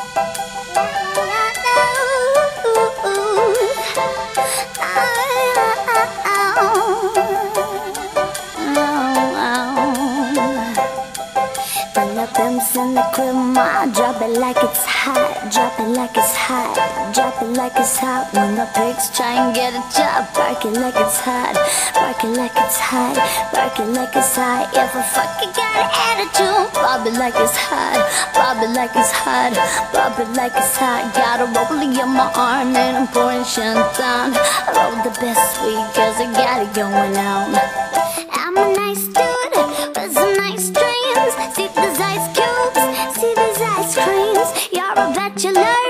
Pimps in the crib, ma, drop it like it's hot, drop it like it's hot, drop it like it's hot. When the pigs try and get a job, park it like it's hot, park it like it's hot, park it like it's hot. If a fucking got an attitude, bob it like it's hot, bob it like it's hot, bob it like it's hot. Got a rollie on my arm and I'm pouring champagne. I roll the best sweet cause I got it going on. I'm a nice dude with some nice dreams. See these ice cubes, see these ice creams. You're a bachelor